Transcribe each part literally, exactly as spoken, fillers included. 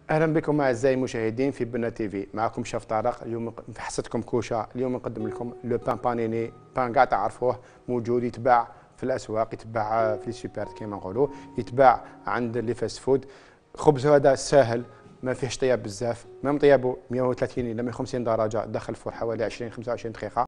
اهلا بكم اعزائي المشاهدين في بنا تي في. معكم شيف طارق. اليوم في حصتكم كوشه. اليوم نقدم لكم لو بان بانيني. بان كاع تعرفوه، موجود يتباع في الاسواق، يتباع في لي سوبر كيما نقولوا، يتباع عند لي فاست فود. خبز هذا ساهل، ما فيهش طياب بزاف، ميم طيابه مئة وثلاثين الى مئة وخمسين درجه، دخل في حوالي عشرين خمسة وعشرين دقيقه.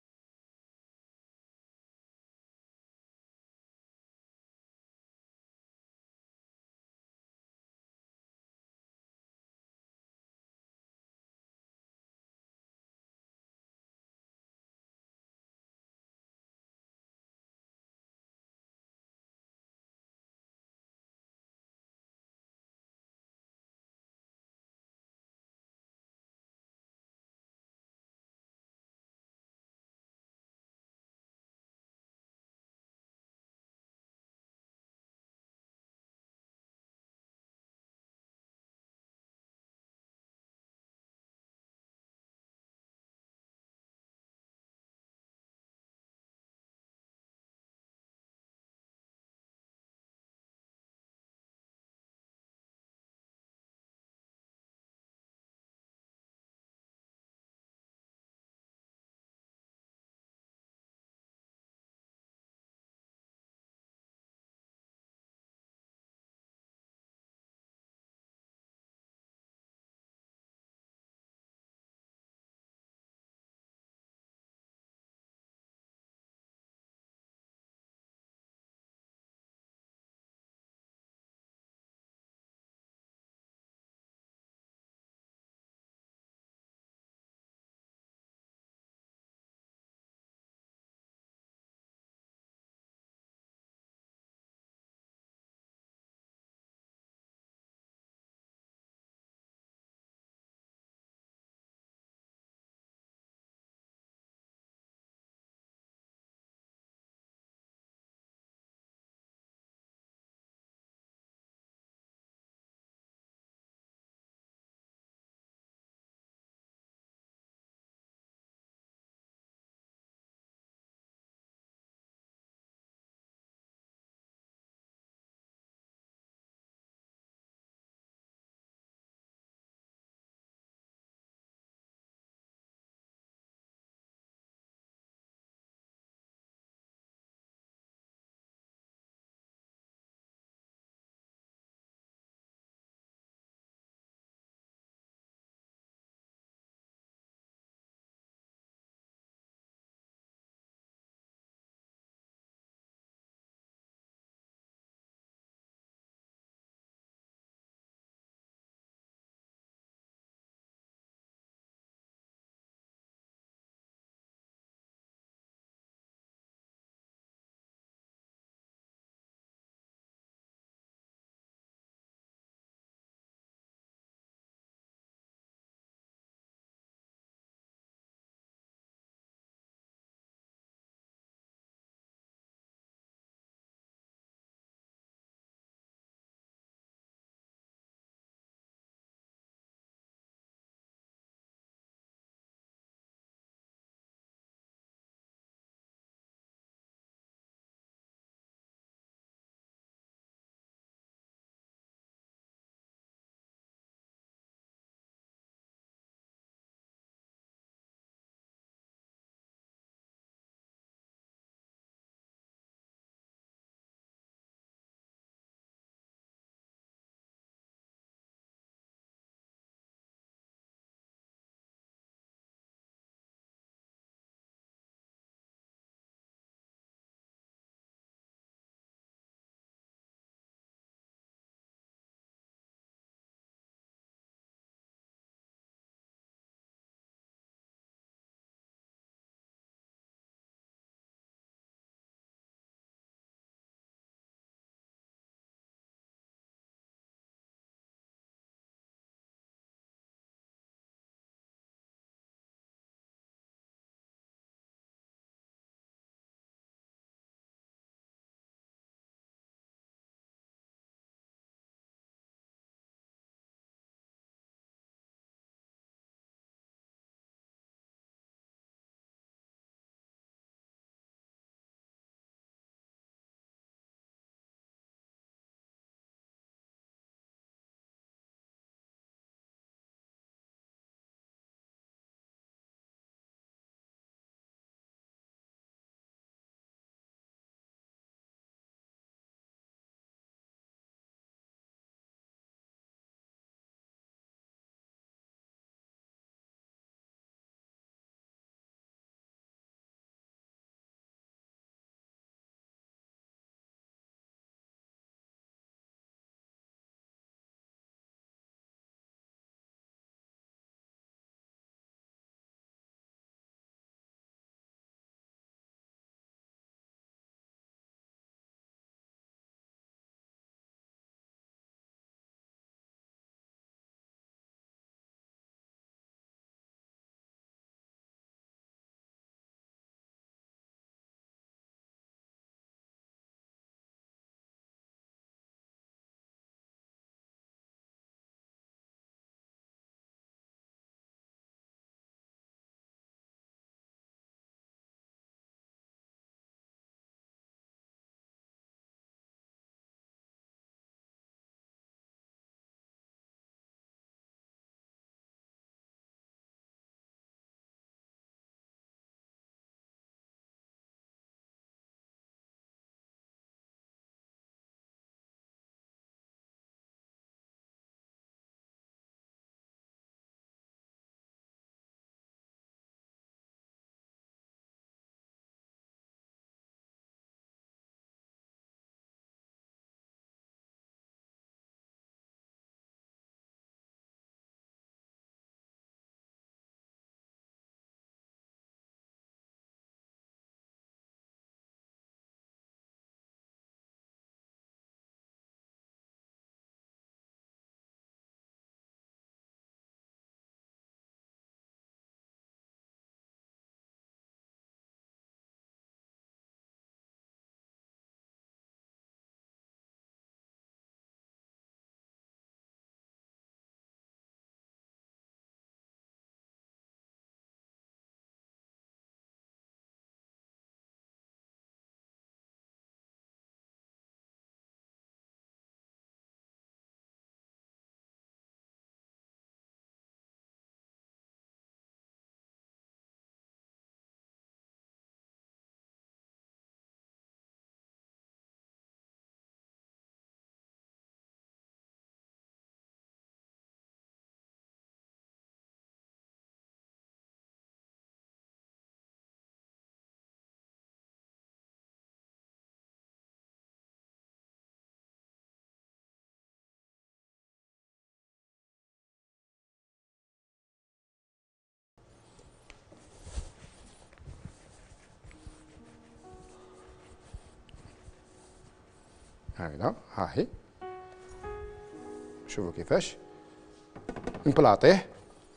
هكذا ها هي. شوفوا كيفاش نبلاطيه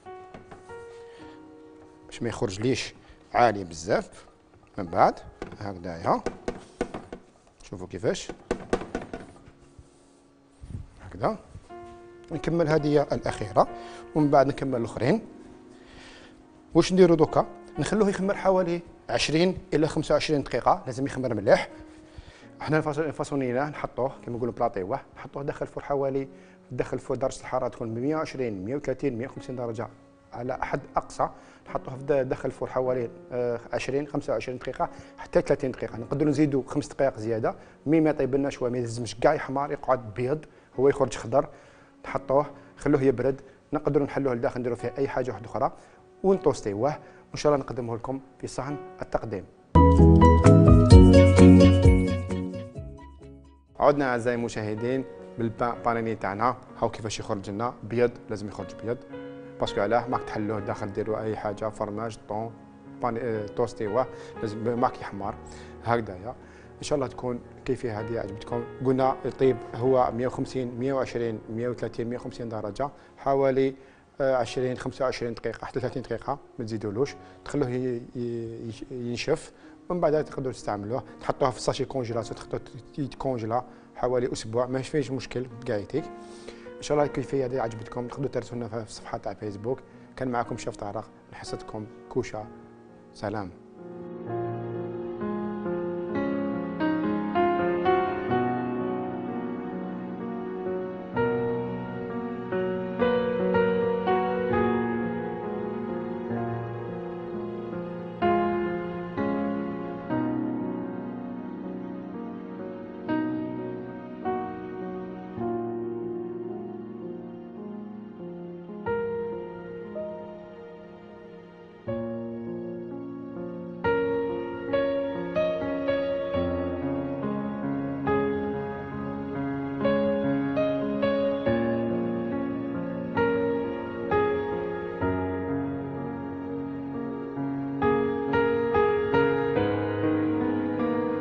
باش ما يخرج ليش عالي بزاف. من بعد هكذايا شوفوا كيفاش هكذا. نكمل هذه الاخيره ومن بعد نكمل الاخرين. واش نديرو دوكا؟ نخلوه يخمر حوالي عشرين الى خمسة وعشرين دقيقه، لازم يخمر مليح. احنا فاصونيناه نحطوه كيما نقولوا بلاطيوه، نحطوه داخل الفرن حوالي داخل الفرن درجه الحراره تكون ب مية وعشرين مية وثلاثين مية وخمسين درجه على حد اقصى. نحطوه في داخل الفرن حوالي عشرين خمسة وعشرين دقيقه حتى ثلاثين دقيقه. نقدروا نزيدوا خمس دقائق زياده مي ما يطيب لنا شويه، ما يلزمش كاع يحمر يقعد بيض، هو يخرج خضر. نحطوه خلوه يبرد، نقدروا نحلوه لداخل نديروا فيه اي حاجه واحده اخرى ونطوستيوه وان شاء الله نقدمه لكم في صحن التقديم. عدنا اعزائي المشاهدين بالبان بانيني تاعنا. هاو كيفاش يخرج لنا بيض، لازم يخرج بيض باسكو علاه ماك تحلوه داخل ديروا اي حاجه فرماج طون بان توستيوه لازم ماك يحمر هكذايا. ان شاء الله تكون كيفيه هذه عجبتكم. قلنا يطيب هو مية وخمسين مية وعشرين مية وثلاثين مية وخمسين درجه حوالي عشرين خمسة وعشرين دقيقه حتى ثلاثين دقيقه، ما تزيدولوش، تخلوه ينشف ومن بعد تقدروا تستعملوه. تحطوه في ساشي كونجيلاسيون، تحطوه يتكونجلا حوالي اسبوع ما فيش مشكل كاع يتيك. ان شاء الله الكيفيه هذه عجبتكم، تقدروا ترسلونا في الصفحه تاع فيسبوك. كان معكم شيف طارق من حصتكم كوشا. سلام.